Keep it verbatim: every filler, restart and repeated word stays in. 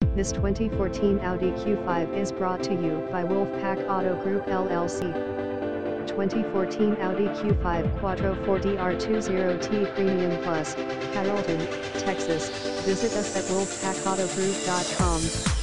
This twenty fourteen Audi Q five is brought to you by Wolfpack Auto Group L L C. twenty fourteen Audi Q five Quattro four D R twenty T Premium Plus, Carrollton, Texas. Visit us at wolfpack auto group dot com.